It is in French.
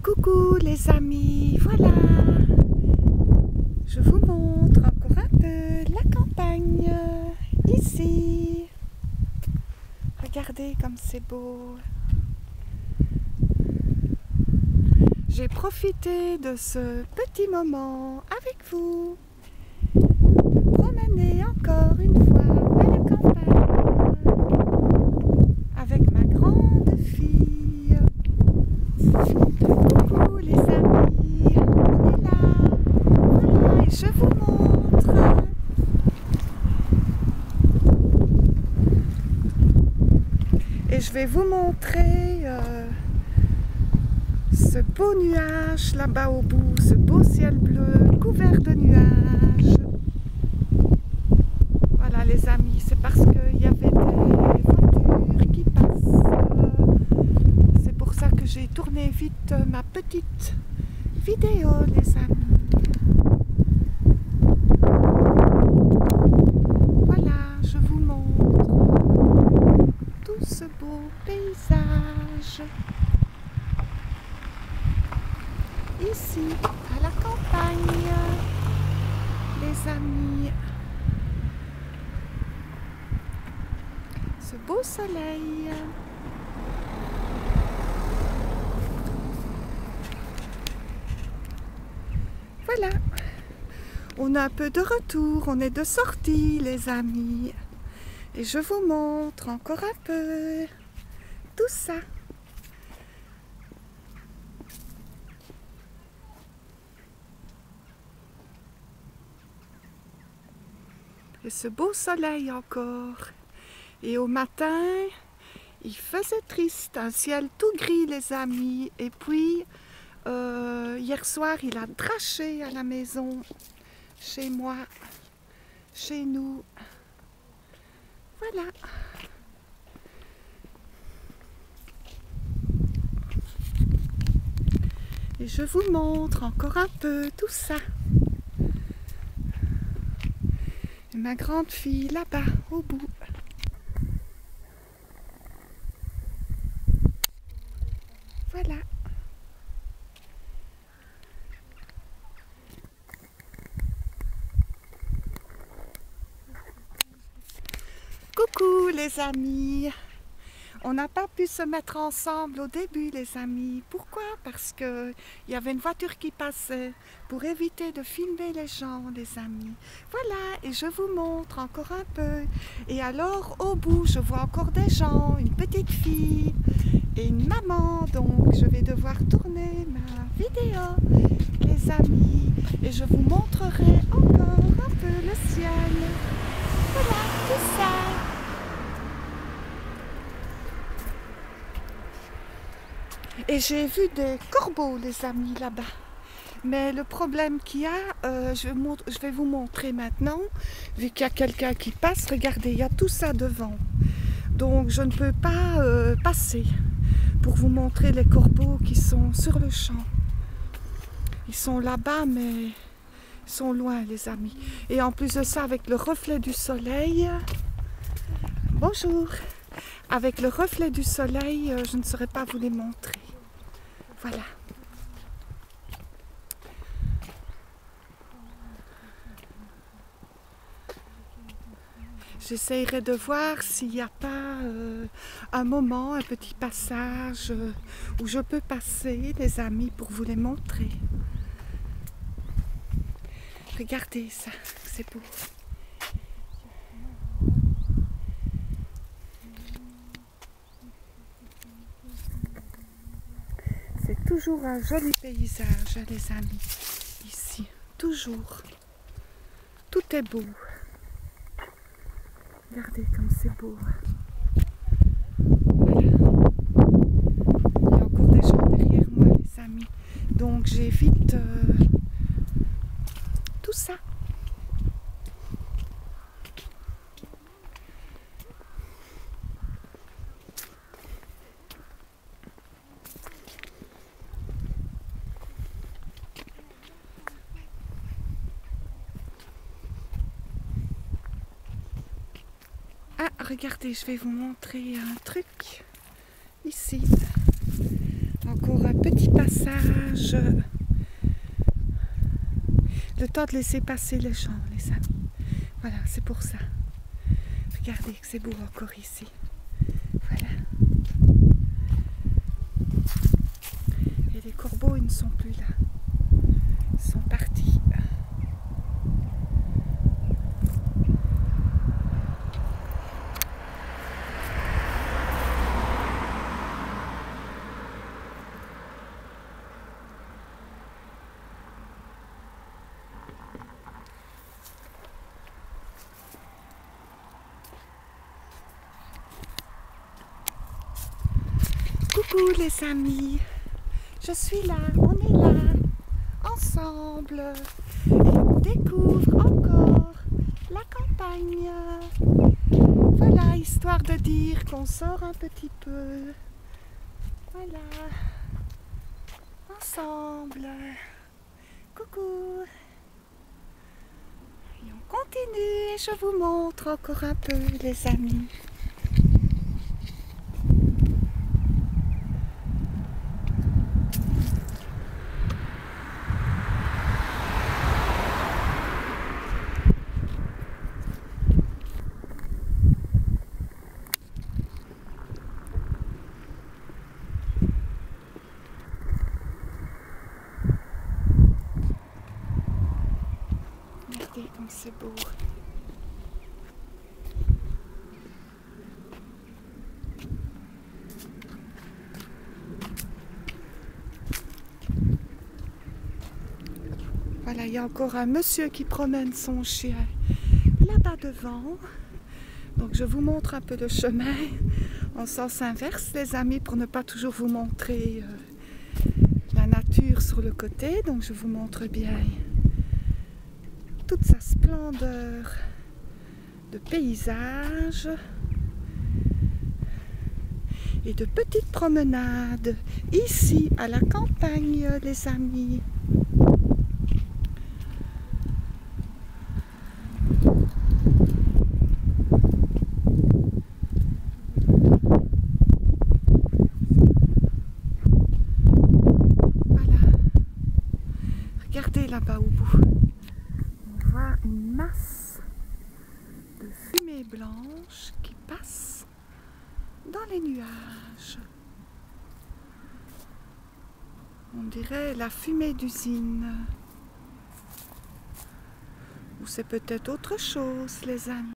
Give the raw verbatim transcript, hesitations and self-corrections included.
Coucou les amis, voilà, je vous montre encore un peu la campagne, ici. Regardez comme c'est beau. J'ai profité de ce petit moment avec vous, de promener encore une fois à la campagne, avec ma grande fille. Coucou les amis, on est là, voilà, et je vous montre. Et je vais vous montrer euh, ce beau nuage là-bas au bout, ce beau ciel bleu couvert de nuages. Voilà les amis, c'est parce qu'il y avait des voitures qui passent. C'est pour ça que j'ai tourné vite ma petite vidéo les amis. Voilà, je vous montre tout ce beau paysage. Ici, à la campagne, les amis. Ce beau soleil. Voilà, on a un peu de retour, on est de sortie les amis. Et je vous montre encore un peu tout ça. Et ce beau soleil encore. Et au matin, il faisait triste, un ciel tout gris les amis. Et puis, euh, hier soir, il a draché à la maison, chez moi, chez nous. Voilà. Et je vous montre encore un peu tout ça. Et ma grande fille là-bas, au bout. Voilà. Coucou les amis. On n'a pas pu se mettre ensemble au début les amis. Pourquoi? Parce qu'il y avait une voiture qui passait pour éviter de filmer les gens les amis. Voilà, et je vous montre encore un peu. Et alors au bout je vois encore des gens, une petite fille et une maman. Donc je vais devoir tourner ma vidéo les amis. Et je vous montrerai encore un peu le ciel. Voilà, tout ça. Et j'ai vu des corbeaux, les amis, là-bas. Mais le problème qu'il y a, euh, je, je vais vous montrer maintenant, vu qu'il y a quelqu'un qui passe, regardez, il y a tout ça devant. Donc je ne peux pas euh, passer pour vous montrer les corbeaux qui sont sur le champ. Ils sont là-bas, mais ils sont loin, les amis. Et en plus de ça, avec le reflet du soleil... Bonjour! Avec le reflet du soleil, euh, je ne saurais pas vous les montrer. Voilà. J'essaierai de voir s'il n'y a pas euh, un moment, un petit passage euh, où je peux passer, les amis, pour vous les montrer. Regardez ça, c'est beau. C'est toujours un joli paysage, les amis, ici, toujours. Tout est beau. Regardez comme c'est beau. Voilà. Il y a encore des gens derrière moi, les amis. Donc j'évite euh, tout ça. Ah, regardez, je vais vous montrer un truc. Ici, encore un petit passage. paysage. Le temps de laisser passer les gens, les amis. Voilà, c'est pour ça. Regardez que c'est beau encore ici. Voilà. Et les corbeaux, ils ne sont plus là. Ils sont partis. Coucou les amis, je suis là, on est là, ensemble, et on découvre encore la campagne. Voilà, histoire de dire qu'on sort un petit peu. Voilà, ensemble. Coucou. Et on continue et je vous montre encore un peu les amis. Regardez comme c'est beau. Voilà, il y a encore un monsieur qui promène son chien là-bas devant. Donc je vous montre un peu le chemin en sens inverse, les amis, pour ne pas toujours vous montrer euh, la nature sur le côté. Donc je vous montre bien toute sa splendeur de paysage et de petites promenades ici à la campagne, les amis. Regardez là-bas au bout, on voit une masse de fumée blanche qui passe dans les nuages. On dirait la fumée d'usine. Ou c'est peut-être autre chose, les amis.